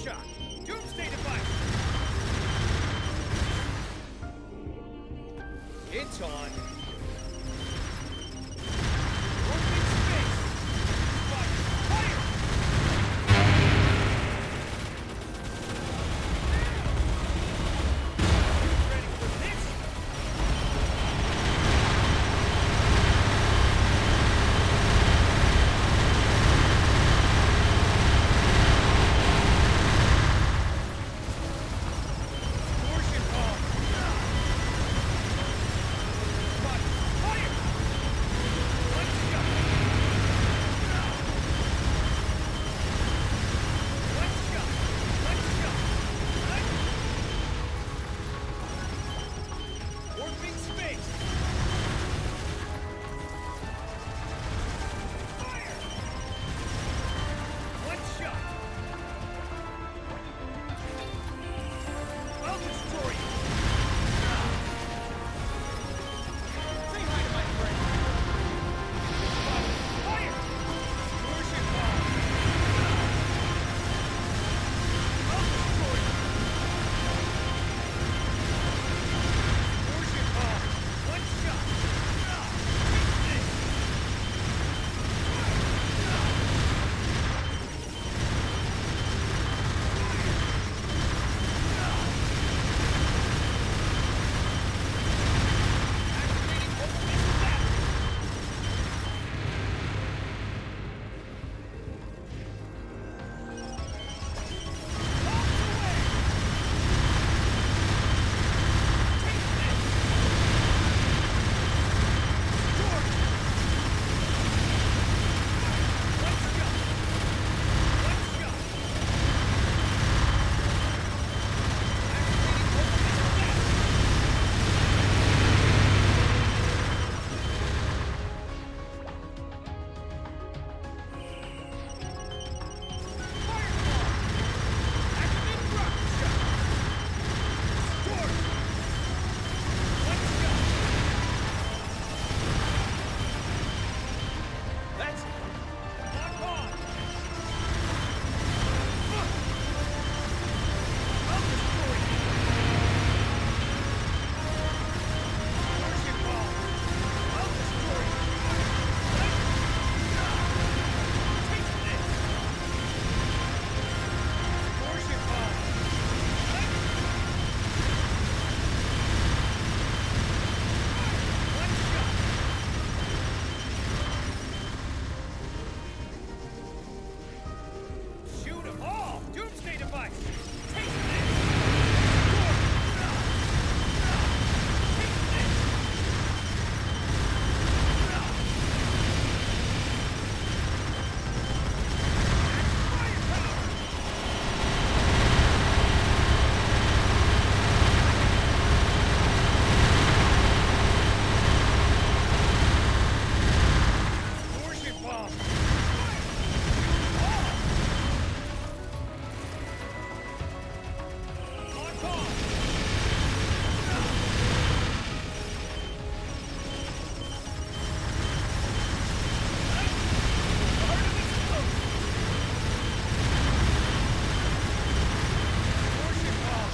shot! Doomsday device! It's on! Open space! Fire! You ready for this? Torsion ball! Fire! Let's go! Let's go! Let's go! Warping space! Fire! One shot! I'll destroy you! Say hi to my friend! Fire! Torsion ball! I'll destroy you! Torsion ball! One shot! Take this! Activating ultimate step! Bombs away! Take this! Storm! Let's go! Let's go! Activating ultimate step! Fireball! Activating rocket shot! Storm! Let's go! That's it! Lock on! I'll destroy you! Torsion ball! I'll destroy you! Take this! Torsion ball! One shot! Shoot 'em all! Doomsday device! Take this! Take this! Firepower! Torsion bomb! Lock on! Torsion bomb!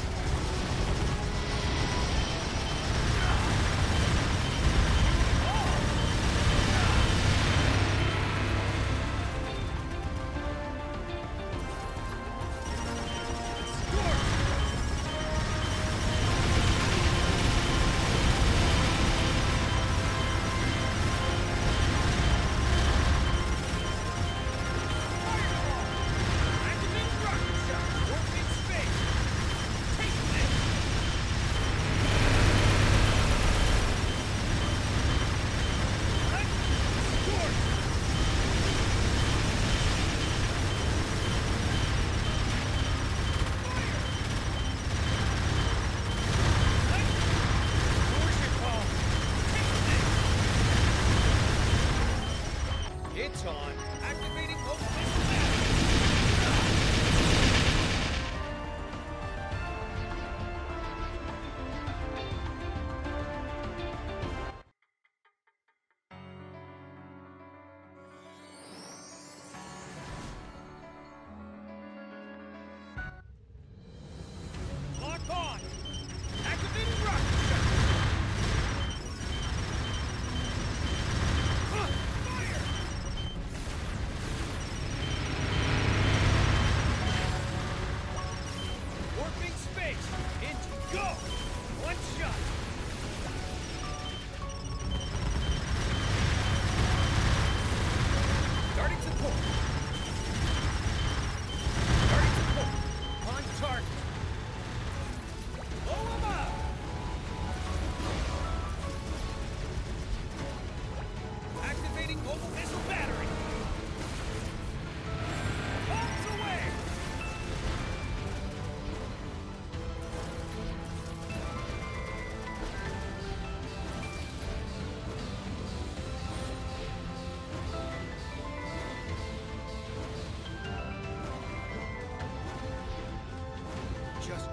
It's on. Activating ultimate step.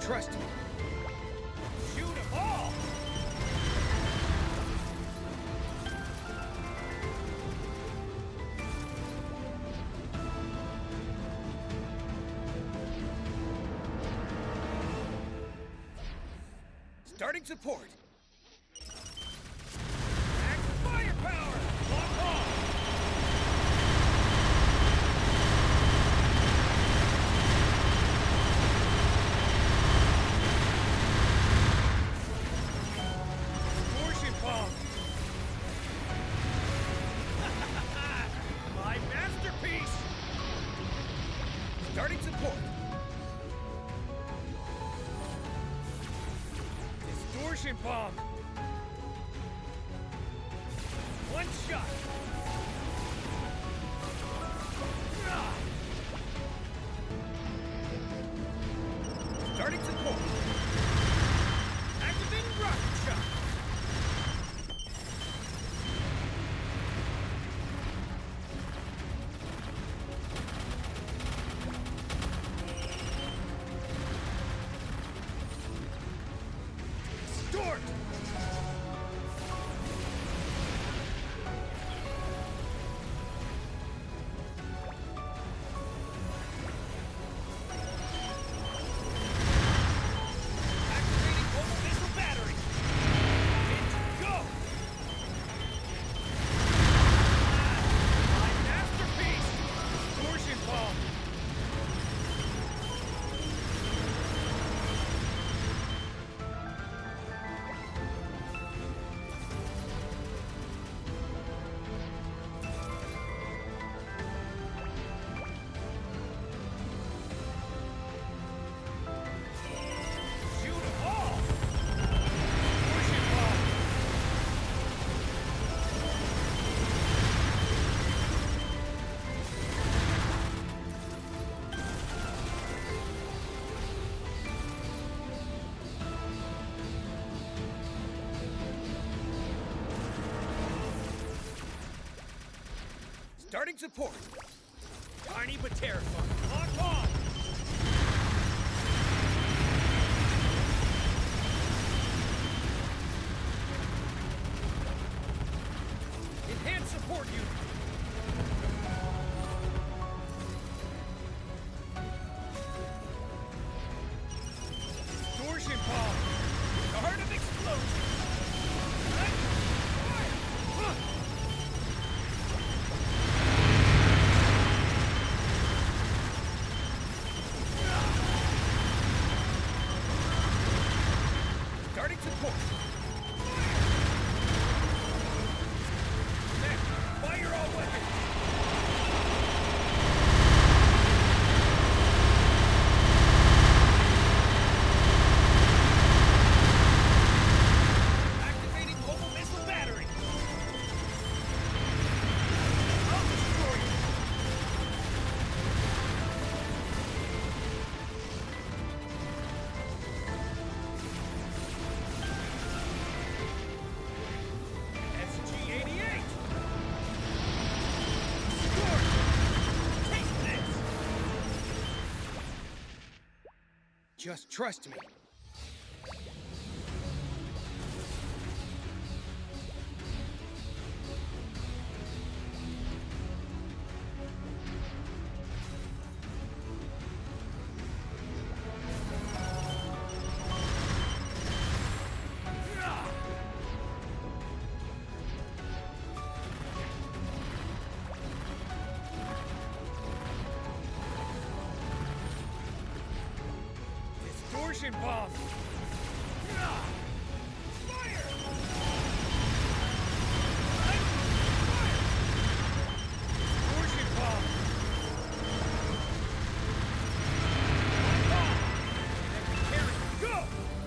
trust me. Shoot 'em all! Starting support. Max firepower! Lock on! Distortion bomb! My masterpiece! Starting support. Distortion bomb! One shot! Ah! Starting support. Activating rocket shot! Distort! Activating mobile missile battery! Hit, go! My masterpiece! Distortion bomb! Shoot 'em all! Distortion bomb! Starting support. Tiny but terrifying. Lock on! Enhanced support unit! Distortion bomb! The heart of explosion! Right? Fire! Huh! Starting support. Next, fire all weapons! Activating mobile missile battery! I'll destroy you! SG-88! Scorch! Take this! Just trust me. Ah! Distortion bomb! Ah! Fire! Right? Fire! Distortion bomb! Lock on! Electric carry, go!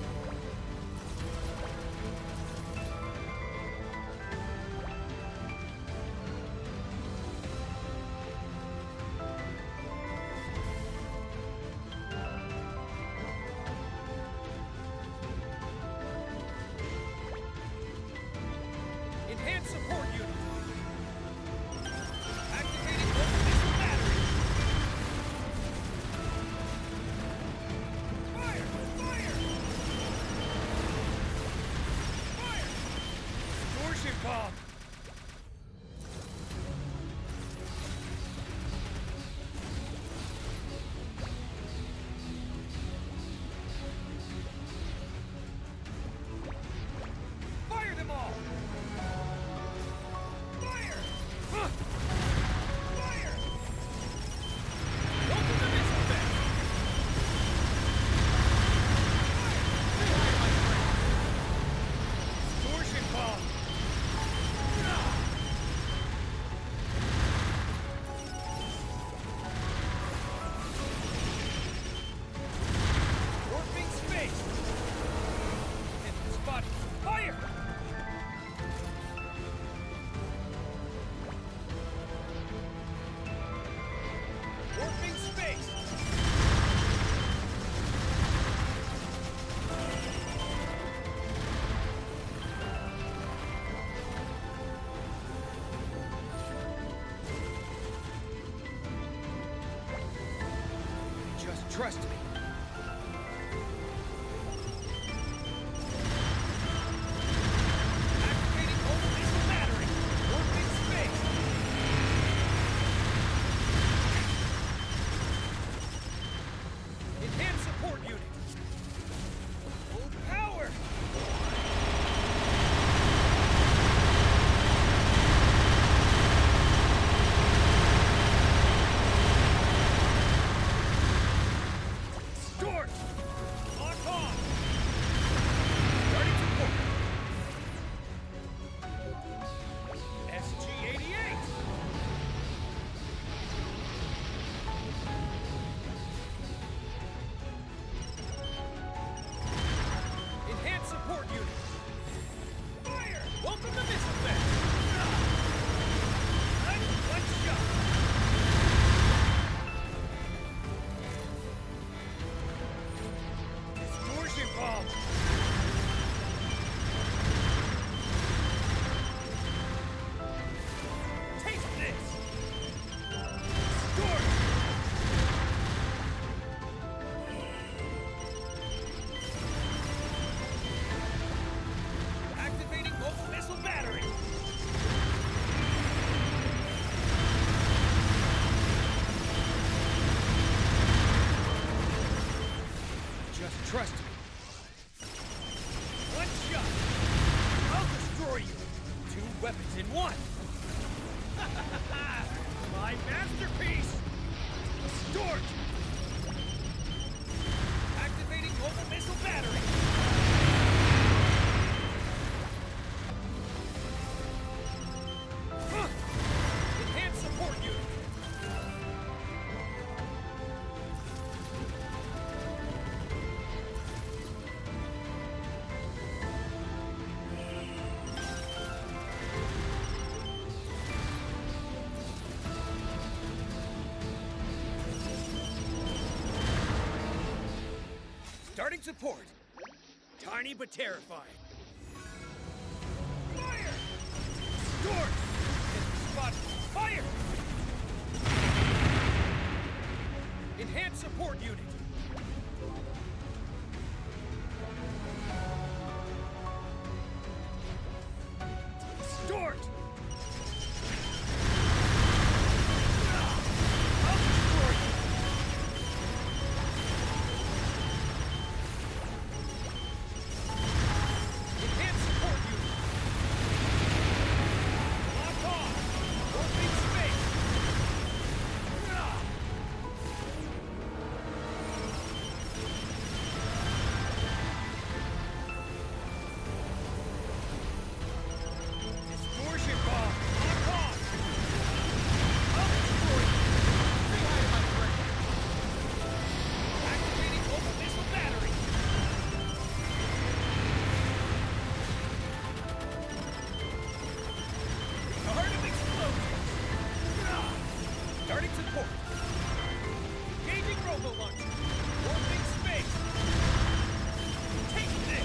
Enhanced support unit! Activating mobile missile battery! Fire! Fire! Distortion bomb! Fire them all! Fire! Fire! Open the missile vent! Distortion bomb! Warping space! Hit the spot! Fire! Warping space! Just trust me. Activating mobile missile battery. Warping space. Enhanced support unit. Full power. Distort. Lock on. Starting support. SG-88. Enhanced support unit. Fire! Welcome to missile vent. One shot. Distortion bomb. Taste this. Distort. Activating mobile missile battery. Just trust me. One shot. I'll destroy you. 2 weapons in one. My masterpiece. Distort. Activating mobile missile battery. Enhanced support unit. Starting support. Tiny but terrifying. Fire! Distort! Hit the spot. Fire! Enhanced support unit. Distort! I'll destroy you. Enhanced support unit. Lock on. Warping space. Distortion bomb. Lock on. I'll destroy you. Say hi to my friend. Activating mobile missile battery. Heart of explosions. Starting support. Engaging robo launcher. Warping space. Take this.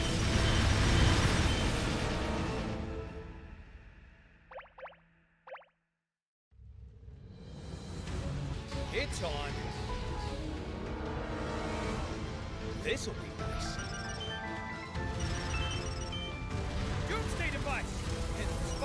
It's on. This'll be nice. Doomsday device. Hit the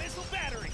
missile battery!